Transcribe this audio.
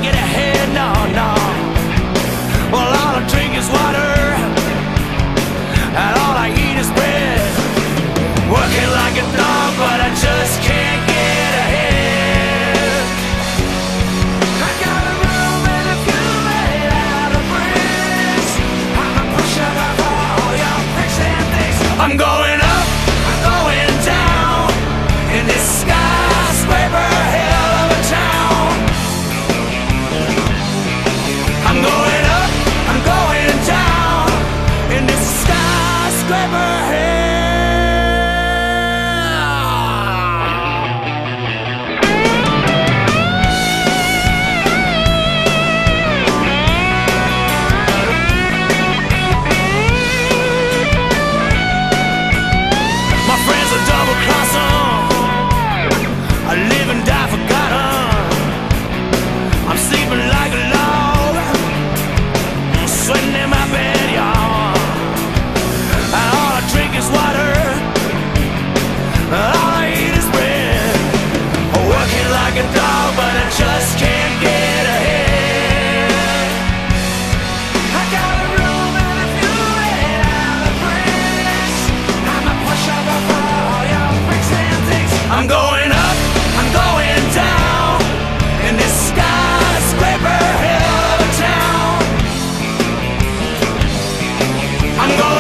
get ahead, no, no. Well, all I drink is water, and all I eat is bread. Working like a dog, but I just can't get ahead. I got a room and a few made out of bricks. I'm a pusher of all your bricks and things. I'm going up, I'm going down in this skyscraper hell of a town. I'm going up, I'm going down in this skyscraper hell. My friends are double-crossing, I live and die forgotten. I'm sleeping like a log, I'm sweating in my bed, y'all. And all I drink is water, all I eat is bread. Working like a dog, but I just can't get ahead. I got a room and a few made out of bricks. I'm a pushover for all your bricks and things. I'm going up, I'm going down in this skyscraper hell of a town. I'm going